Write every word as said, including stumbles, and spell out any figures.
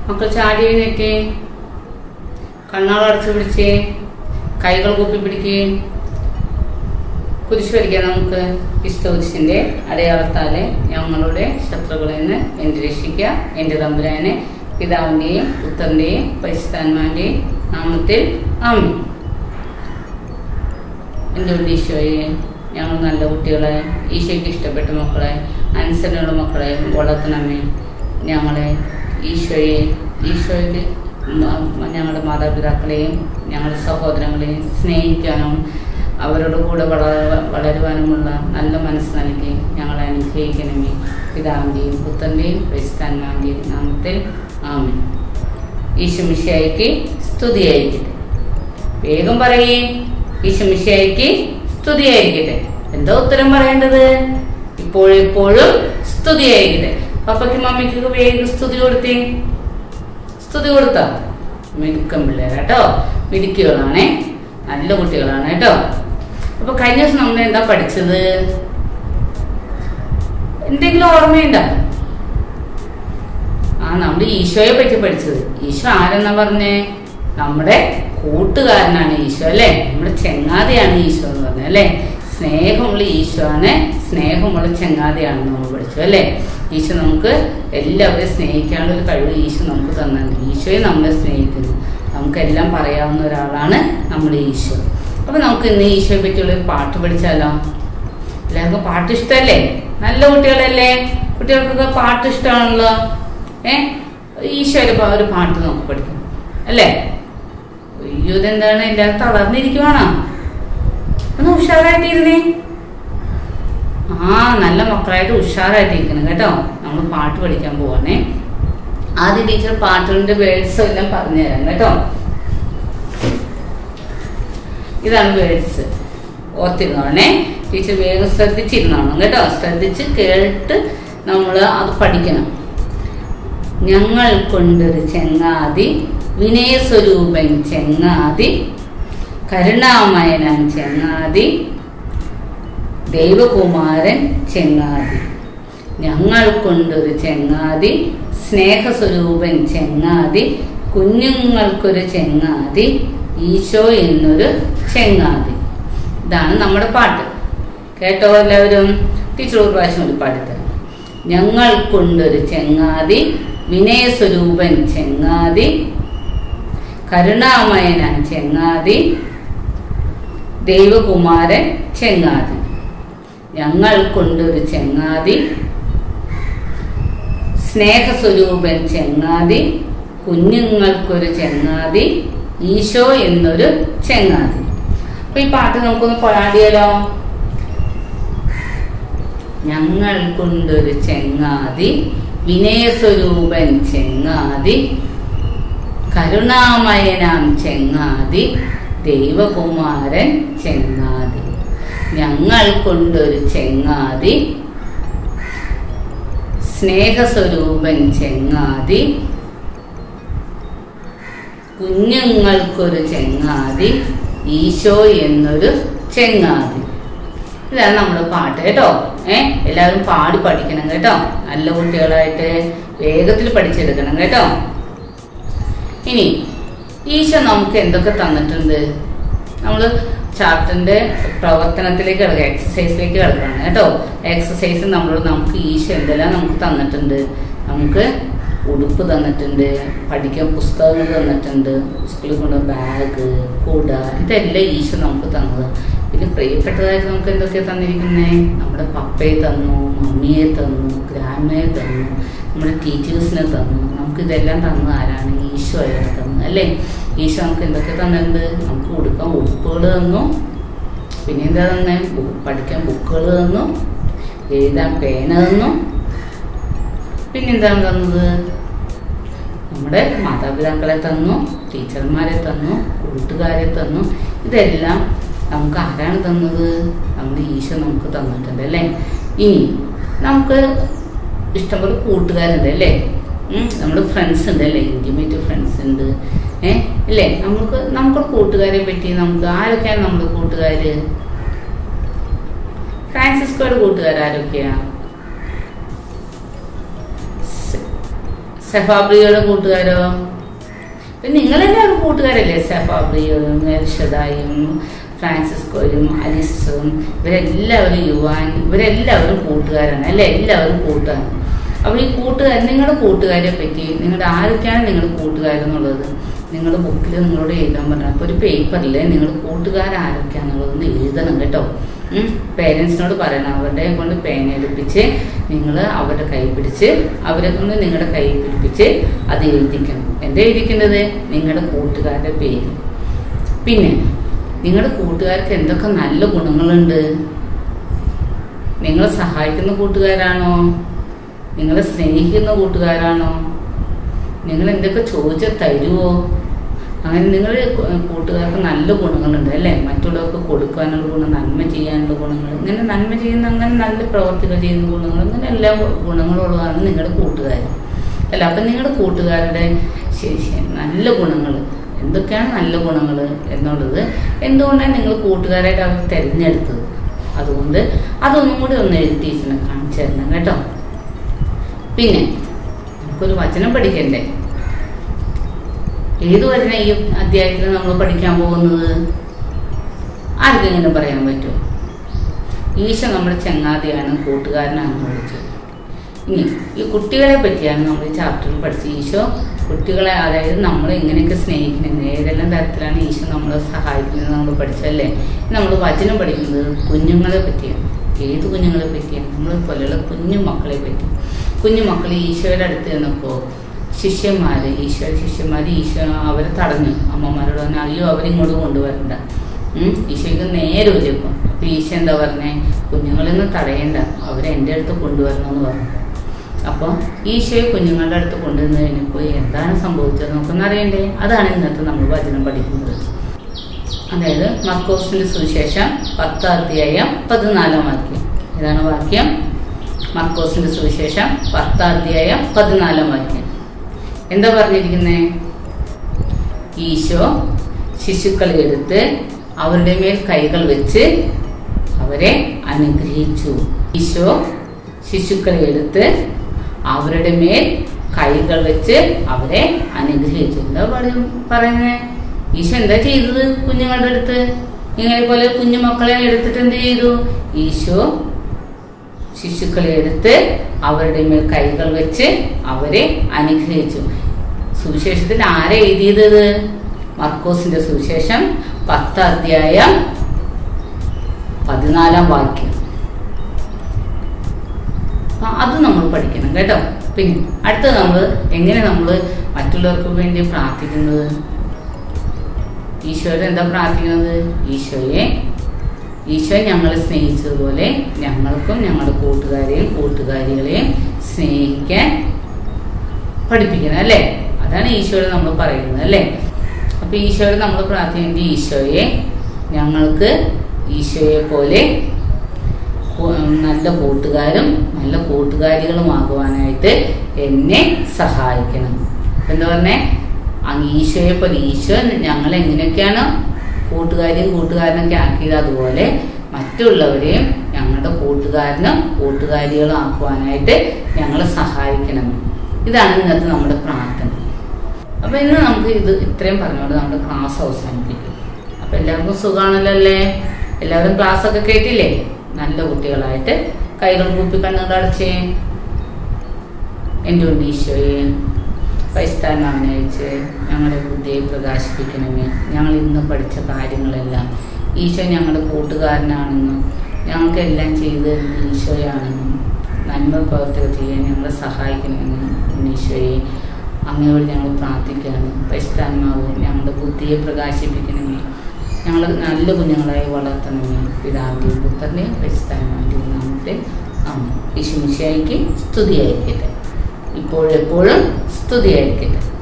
മക്കൾ ചാടി എഴുന്നേറ്റ് കണ്ണാളടച്ചു പിടിച്ച് കൈകൾ കൂപ്പി പിടിക്ക്. കുരിശ് വരയ്ക്കാം. നമുക്ക് ക്രിസ്തുവിന്റെ അടയാളത്താലെ ഞങ്ങളുടെ ശത്രുക്കളിൽ നിന്ന് എന്നെ രക്ഷിക്കുക. എന്റെ തമ്പുരാനെ പിതാവിന്റെയും പുത്രന്റെയും പരിശുദ്ധാത്മാവിന്റെയും നാമത്തിൽ ആമേൻ. എൻ്റെ ഈശോയെ, ഞങ്ങൾ നല്ല കുട്ടികളെ, ഈശോയ്ക്ക് ഇഷ്ടപ്പെട്ട മക്കളെ, അനുസരണയുള്ള മക്കളെ വളർത്തണമേ. ഞങ്ങളെ ഈശോയെ ഈശോയ്ക്ക് ഞങ്ങളുടെ മാതാപിതാക്കളെയും ഞങ്ങളുടെ സഹോദരങ്ങളെയും സ്നേഹിക്കാനും അവരുടെ കൂടെ വള വളരുവാനുമുള്ള നല്ല മനസ്സ് നൽകി ഞങ്ങളെ അനുഗ്രഹിക്കണമേ. പിതാവിൻ്റെയും പുത്രൻ്റെയും പരിശുദ്ധാത്മാവിൻ്റെയും നാമത്തിൽ ആമേൻ. ഈശോ മിശിഹായ്ക്ക് സ്തുതിയായിരിക്കട്ടെ. വേഗം പറയേ, ഈശോ മിശിഹായ്ക്ക് സ്തുതിയായിരിക്കട്ടെ. എന്താ ഉത്തരം പറയേണ്ടത്? ഇപ്പോഴെപ്പോഴും സ്തുതിയായിരിക്കട്ടെ. പപ്പയ്ക്കും മമ്മിക്കൊക്കെ വേഗം സ്തുതി കൊടുത്തേ. സ്തുതി കൊടുത്ത മിടുക്കം പിള്ളേരാട്ടോ, മിടുക്കികളാണേ, നല്ല കുട്ടികളാണ് കേട്ടോ. അപ്പൊ കഴിഞ്ഞ ദിവസം നമ്മൾ എന്താ പഠിച്ചത്? എന്തെങ്കിലും ഓർമ്മയുണ്ടോ? ആ നമ്മൾ ഈശോയെ പറ്റി പഠിച്ചത്. ഈശോ ആരെന്നാ പറഞ്ഞേ? നമ്മുടെ കൂട്ടുകാരനാണ് ഈശോ അല്ലെ, നമ്മുടെ ചെങ്ങാതിയാണ് ഈശോ എന്ന് പറഞ്ഞത് അല്ലെ. സ്നേഹമുള്ള ഈശോ ആണ്, സ്നേഹമുള്ള ചെങ്ങാതിയാണെന്ന് നമ്മൾ പഠിച്ചു അല്ലെ. ഈശോ നമുക്ക് എല്ലാവരെയും സ്നേഹിക്കാനുള്ള ഒരു കഴിവ് ഈശോ നമുക്ക് തന്നിട്ടുണ്ട്. ഈശോയെ നമ്മളെ സ്നേഹിക്കുന്നു, നമുക്കെല്ലാം പറയാവുന്ന ഒരാളാണ് നമ്മുടെ ഈശോ. അപ്പൊ നമുക്ക് ഇന്ന് ഈശോയെ പറ്റിയുള്ള ഒരു പാട്ട് പഠിച്ചാലോ? എല്ലാവർക്കും പാട്ട് ഇഷ്ടമല്ലേ? നല്ല കുട്ടികളല്ലേ? കുട്ടികൾക്കൊക്കെ പാട്ട് ഇഷ്ടമാണല്ലോ. ഏഹ് ഈശോയുടെ ഒരു പാട്ട് നമുക്ക് പഠിക്കാം അല്ലേ? അയ്യോ, ഇതെന്താണ് എല്ലാവരും തളർന്നിരിക്കുവാണോ? ഒന്ന് ഉഷാറായിട്ടിരുന്നേ. ആ നല്ല മക്കളായിട്ട് ഉഷാറായിട്ടിരിക്കണം കേട്ടോ. നമ്മൾ പാട്ട് പഠിക്കാൻ പോവാണേ. ആദ്യം ടീച്ചർ പാട്ടുകളുടെ വേർഡ്സ് എല്ലാം പറഞ്ഞു തരാം കേട്ടോ. ഇതാണ് വേർഡ്സ്, ഓർത്തിരുന്നോണേ. ടീച്ചർ വേഗം ശ്രദ്ധിച്ചിരുന്നോണം കേട്ടോ. ശ്രദ്ധിച്ച് കേട്ട് നമ്മൾ അത് പഠിക്കണം. ഞങ്ങൾ കൊണ്ടൊരു ചെങ്ങാതി, വിനയസ്വരൂപൻ ചെങ്ങാതി, കരുണാമയനാൻ ചെങ്ങാതി, ദൈവകുമാരൻ ചെങ്ങാതി. ഞങ്ങൾ കൊണ്ടൊരു ചെങ്ങാതി, സ്നേഹസ്വരൂപൻ ചെങ്ങാതി, കുഞ്ഞുങ്ങൾക്കൊരു ചെങ്ങാതി, ഈശോ എന്നൊരു ചെങ്ങാതി. ഇതാണ് നമ്മുടെ പാട്ട്. കേട്ടോ എല്ലാവരും? ടീച്ചർ ഒരു പ്രാവശ്യം ഒരു പാടിത്തരാം. ഞങ്ങൾ കൊണ്ടൊരു ചെങ്ങാതി, വിനയസ്വരൂപൻ ചെങ്ങാതി, കരുണാമയനാൻ ചെങ്ങാതി, ദൈവകുമാരൻ ചെങ്ങാതി. ഞങ്ങൾ കൊണ്ടൊരു ചെങ്ങാതി, സ്നേഹസ്വരൂപൻ ചെങ്ങാതി, കുഞ്ഞുങ്ങൾക്കൊരു ചെങ്ങാതി, ഈശോ എന്നൊരു ചെങ്ങാതി. അപ്പൊ ഈ പാട്ട് നമുക്കൊന്ന് പാടിയാലോ? ഞങ്ങൾ കൊണ്ടൊരു ചെങ്ങാതി, വിനയസ്വരൂപൻ ചെങ്ങാതി, കരുണാമയനാം ചെങ്ങാതി, ദൈവകുമാരൻ ചെങ്ങാതി. ഞങ്ങൾ കൊണ്ടൊരു ചെങ്ങാതി, സ്നേഹസ്വരൂപൻ ചെങ്ങാതി, കുഞ്ഞുങ്ങൾക്കൊരു ചെങ്ങാതി, ഈശോ എന്നൊരു ചെങ്ങാതി. ഇതാണ് നമ്മുടെ പാട്ട് കേട്ടോ. ഏഹ് എല്ലാവരും പാടി പഠിക്കണം കേട്ടോ. നല്ല കുട്ടികളായിട്ട് വേഗത്തിൽ പഠിച്ചെടുക്കണം കേട്ടോ. ഇനി ഈശോ നമുക്ക് എന്തൊക്കെ തന്നിട്ടുണ്ട്? നമ്മൾ ചാപ്റ്ററിന്റെ പ്രവർത്തനത്തിലേക്ക് കിടക്കുക, എക്സസൈസിലേക്ക് കിടക്കണം കേട്ടോ. എക്സസൈസ് നമ്മൾ നമുക്ക് ഈശോ എന്തെല്ലാം നമുക്ക് തന്നിട്ടുണ്ട്? നമുക്ക് ഉടുപ്പ് തന്നിട്ടുണ്ട്, പഠിക്കാൻ പുസ്തകങ്ങൾ തന്നിട്ടുണ്ട്, സ്കൂളിൽ കൊണ്ട് ബാഗ്, കുട, ഇതെല്ലാം ഈശോ നമുക്ക് തന്നത്. പിന്നെ പ്രിയപ്പെട്ടതായിട്ട് നമുക്ക് എന്തൊക്കെയാണ് തന്നിരിക്കുന്നേ? നമ്മുടെ പപ്പയെ തന്നു, മമ്മിയെ തന്നു, ഗ്രാൻഡ്മയെ തന്നു, നമ്മുടെ ടീച്ചേഴ്സിനെ തന്നു. നമുക്ക് ഇതെല്ലാം തന്നത് ആരാണ്? ഈശോ അയാൾ തന്നു അല്ലേ. ഈശോ നമുക്ക് എന്തൊക്കെ തന്നിട്ടുണ്ട്? നമുക്ക് ഉടുക്കാൻ ഉടുപ്പുകൾ തന്നു, പിന്നെ എന്താ തന്നെ? പഠിക്കാൻ ബുക്കുകൾ തന്നു, എഴുതാൻ പേന തന്നു, പിന്നെന്താണ് തന്നത്? നമ്മുടെ മാതാപിതാക്കളെ തന്നു, ടീച്ചർമാരെ തന്നു, കൂട്ടുകാരെ തന്നു. ഇതെല്ലാം നമുക്ക് ആരാണ് തന്നത്? നമ്മുടെ ഈശോ നമുക്ക് തന്നിട്ടുണ്ട് അല്ലേ. ഇനി നമുക്ക് ഇഷ്ടംപോലെ കൂട്ടുകാരുണ്ട് അല്ലേ. നമ്മുടെ ഫ്രണ്ട്സ് ഉണ്ട് അല്ലേ, ഇന്റിമേറ്റ് ഫ്രണ്ട്സ് ഉണ്ട്. ഏഹ് അല്ലേ, നമുക്ക് നമുക്ക് കൂട്ടുകാരെ പറ്റി നമുക്ക് ആരൊക്കെയാണ് നമ്മുടെ കൂട്ടുകാര്? ഫ്രാൻസിസ്കോയുടെ കൂട്ടുകാർ ആരൊക്കെയാ? സെഫാബ്രിയോയുടെ കൂട്ടുകാരോ? പിന്നെ നിങ്ങളെല്ലാവരും കൂട്ടുകാരല്ലേ? സെഫാബ്രിയോയും മെർഷദായും ഫ്രാൻസിസ്കോയും അലിസും ഇവരെല്ലാവരും യുവാൻ ഇവരെല്ലാവരും കൂട്ടുകാരാണ് അല്ലേ? എല്ലാവരും കൂട്ടാണ്. അപ്പോൾ ഈ കൂട്ടുകാർ നിങ്ങളുടെ കൂട്ടുകാരെ പറ്റി നിങ്ങളുടെ ആരൊക്കെയാണ് നിങ്ങളുടെ കൂട്ടുകാരെന്നുള്ളത് നിങ്ങളുടെ ബുക്കിൽ നിങ്ങളോട് എഴുതാൻ പറഞ്ഞാൽ അപ്പോൾ ഒരു പേപ്പറിൽ നിങ്ങൾ കൂട്ടുകാരാരൊക്കെയാണെന്നുള്ളതൊന്ന് എഴുതണം കേട്ടോ. പേരൻസിനോട് പറയണം, അവരുടെ കൊണ്ട് പേന എടുപ്പിച്ച് നിങ്ങൾ അവരുടെ കൈ പിടിച്ച് അവരെ കൊണ്ട് നിങ്ങളുടെ കൈ പിടിപ്പിച്ച് അത് എഴുതിക്കണം. എന്താ എഴുതിക്കേണ്ടത്? നിങ്ങളുടെ കൂട്ടുകാരുടെ പേര്. പിന്നെ നിങ്ങളുടെ കൂട്ടുകാർക്ക് എന്തൊക്കെ നല്ല ഗുണങ്ങളുണ്ട്? നിങ്ങളെ സഹായിക്കുന്ന കൂട്ടുകാരാണോ? നിങ്ങളെ സ്നേഹിക്കുന്ന കൂട്ടുകാരാണോ? നിങ്ങൾ എന്തൊക്കെ ചോദിച്ചാൽ തരുമോ? അങ്ങനെ നിങ്ങളുടെ കൂട്ടുകാർക്ക് നല്ല ഗുണങ്ങളുണ്ട് അല്ലേ? മറ്റുള്ളവർക്ക് കൊടുക്കാനുള്ള ഗുണം, നന്മ ചെയ്യാനുള്ള ഗുണങ്ങൾ, ഇങ്ങനെ നന്മ ചെയ്യുന്ന അങ്ങനെ നല്ല പ്രവർത്തികൾ ചെയ്യുന്ന ഗുണങ്ങൾ, ഇങ്ങനെ എല്ലാ ഗുണങ്ങളുള്ളതാണ് നിങ്ങളുടെ കൂട്ടുകാർ അല്ല. അപ്പം നിങ്ങളുടെ കൂട്ടുകാരുടെ ശരി നല്ല ഗുണങ്ങൾ എന്തൊക്കെയാണ് നല്ല ഗുണങ്ങൾ എന്നുള്ളത് എന്തുകൊണ്ടാണ് നിങ്ങൾ കൂട്ടുകാരായിട്ട് അവർ തിരഞ്ഞെടുത്തത്? അതുകൊണ്ട് അതൊന്നും കൂടി ഒന്ന് എഴുതി ടീച്ചറിനെ കാണിച്ചു തരണം കേട്ടോ. പിന്നെ നമുക്കൊരു വചനം പഠിക്കണ്ടേ? ഏത് വചനം ഈ അധ്യായത്തിൽ നമ്മൾ പഠിക്കാൻ പോകുന്നത്? ആർക്കെങ്കിലും പറയാൻ പറ്റുമോ? ഈശോ നമ്മുടെ ചങ്ങാതിയാണ്, കൂട്ടുകാരനാണെന്ന് വിളിച്ചത്. ഇനി ഈ കുട്ടികളെ പറ്റിയാണ് നമ്മൾ ഈ ചാപ്റ്ററിൽ പഠിച്ചത്. ഈശോ കുട്ടികളെ, അതായത് നമ്മൾ എങ്ങനെയൊക്കെ സ്നേഹിക്കുന്നത്, ഏതെല്ലാം തരത്തിലാണ് ഈശോ നമ്മളെ സഹായിക്കുന്നത് നമ്മൾ പഠിച്ചല്ലേ. നമ്മൾ വചനം പഠിക്കുന്നത് കുഞ്ഞുങ്ങളെ പറ്റിയാണ്. ഏത് കുഞ്ഞുങ്ങളെ പറ്റിയാണ്? നമ്മളെ പോലെയുള്ള കുഞ്ഞു മക്കളെ പറ്റി. കുഞ്ഞു മക്കൾ ഈശോയുടെ അടുത്ത് ചെന്നപ്പോൾ ശിഷ്യന്മാർ ഈശോയുടെ ശിഷ്യന്മാർ ഈശോ അവരെ തടഞ്ഞു. അമ്മമാരോട് പറഞ്ഞു, അയ്യോ അവരിങ്ങോട്ട് കൊണ്ടുവരണ്ട, ഈശോയ്ക്ക് നേരെ ഇപ്പം. അപ്പം ഈശോ എന്താ പറഞ്ഞേ? കുഞ്ഞുങ്ങളൊന്നും തടയണ്ട, അവരെ എൻ്റെ അടുത്ത് കൊണ്ടുവരണമെന്ന് പറഞ്ഞു. അപ്പോൾ ഈശോയെ കുഞ്ഞുങ്ങളുടെ അടുത്ത് കൊണ്ടുവന്ന് കഴിഞ്ഞപ്പോൾ എന്താണ് സംഭവിച്ചത് നമുക്കൊന്നും അറിയണ്ടേ? അതാണ് ഇന്നത്തെ നമ്മൾ വചനം പഠിക്കുന്നത്. അതായത് മർക്കോസിന്റെ സുവിശേഷം പത്താം അധ്യായം പതിനാലാം വാക്യം. ഇതാണ് വാക്യം. മർക്കോസിന്റെ സുവിശേഷം പത്താം അധ്യായം പതിനാലാം വാക്യം. എന്താ പറഞ്ഞിരിക്കുന്നേ? ഈശോ ശിശുക്കളെ എടുത്ത് അവരുടെ മേൽ കൈകൾ വെച്ച് അവരെ അനുഗ്രഹിച്ചു. ഈശോ ശിശുക്കളെ എടുത്ത് അവരുടെ മേൽ കൈകൾ വെച്ച് അവരെ അനുഗ്രഹിച്ചു. എന്താ പറയുന്നത്? ഈശോ എന്താ ചെയ്തത്? കുഞ്ഞുങ്ങളുടെ അടുത്ത് ഇങ്ങനെ പോലെ കുഞ്ഞു മക്കളെ എടുത്തിട്ട് എന്ത് ചെയ്തു? ഈശോ ശിശുക്കളെ എടുത്ത് അവരുടെ മേൽ കൈകൾ വെച്ച് അവരെ അനുഗ്രഹിച്ചു. സുവിശേഷത്തിൽ ആരെ എഴുതിയത്? മർക്കോസിന്റെ സുവിശേഷം പത്താം അധ്യായം പതിനാലാം വാക്യം. അത് നമ്മൾ പഠിക്കണം കേട്ടോ. പിന്നെ അടുത്തത് നമ്മൾ എങ്ങനെ നമ്മൾ മറ്റുള്ളവർക്ക് വേണ്ടി പ്രാർത്ഥിക്കുന്നത്? ഈശോയോട് എന്താ പ്രാർത്ഥിക്കുന്നത്? ഈശോയെ ഈശോ ഞങ്ങളെ സ്നേഹിച്ചതുപോലെ ഞങ്ങൾക്കും ഞങ്ങളുടെ കൂട്ടുകാരെയും കൂട്ടുകാരികളെയും സ്നേഹിക്കാൻ പഠിപ്പിക്കണം അല്ലേ? അതാണ് ഈശോയോട് നമ്മൾ പറയുന്നത് അല്ലേ? അപ്പൊ ഈശോയോട് നമ്മൾ പ്രാർത്ഥിക്കുന്നത്, ഈശോയെ ഞങ്ങൾക്ക് ഈശോയെ പോലെ നല്ല കൂട്ടുകാരും നല്ല കൂട്ടുകാരികളുമാകുവാനായിട്ട് എന്നെ സഹായിക്കണം. എന്താ പറഞ്ഞേ? അങ്ങ് ഈശോയെ പോലെ ഈശോ ഞങ്ങൾ എങ്ങനെയൊക്കെയാണ് കൂട്ടുകാരിയും കൂട്ടുകാരനൊക്കെ ആക്കിയത് അതുപോലെ മറ്റുള്ളവരെയും ഞങ്ങളുടെ കൂട്ടുകാരനും കൂട്ടുകാരികളും ആക്കുവാനായിട്ട് ഞങ്ങളെ സഹായിക്കണം. ഇതാണ് ഇന്നത്തെ നമ്മുടെ പ്രാർത്ഥന. അപ്പൊ ഇന്ന് നമുക്ക് ഇത് ഇത്രയും പറഞ്ഞുകൊണ്ട് നമ്മുടെ ക്ലാസ് അവസാനിപ്പിക്കും. അപ്പൊ എല്ലാവർക്കും സുഖമാണല്ലോ അല്ലേ? എല്ലാവരും ക്ലാസ് ഒക്കെ കേട്ടില്ലേ? നല്ല കുട്ടികളായിട്ട് കൈകൾ കൂപ്പി കണ്ണുകൾ അടച്ചേ. എൻ്റെ ഉണ്ട് ഈശോയെ പരിസ്ഥാനം അയച്ച് ഞങ്ങളുടെ ബുദ്ധിയെ പ്രകാശിപ്പിക്കണമേ. ഞങ്ങൾ ഇന്ന് പഠിച്ച കാര്യങ്ങളെല്ലാം ഈശോ ഞങ്ങളുടെ കൂട്ടുകാരനാണെന്നും ഞങ്ങൾക്കെല്ലാം ചെയ്ത് ഈശോയാണെന്നും നന്മ പ്രവർത്തികൾ ചെയ്യാൻ ഞങ്ങളെ സഹായിക്കണമെന്നും ഈശോയെ അങ്ങയോട് ഞങ്ങൾ പ്രാർത്ഥിക്കുകയാണ്. പരിസ്ഥാനമാവ് ഞങ്ങളുടെ ബുദ്ധിയെ പ്രകാശിപ്പിക്കണമേ. ഞങ്ങൾ നല്ല കുഞ്ഞുങ്ങളായി വളർത്തണമേ. പിതാവിൻ്റെയും പുത്രൻ്റെയും പരിസ്ഥാനമാൻ്റെയും നാമത്തെ ആമേൻ. യേശു മിശിഹായ്ക്ക് സ്തുതിയായിരിക്കട്ടെ. ഇപ്പോഴെപ്പോഴും സ്തുതിയായിരിക്കട്ടെ.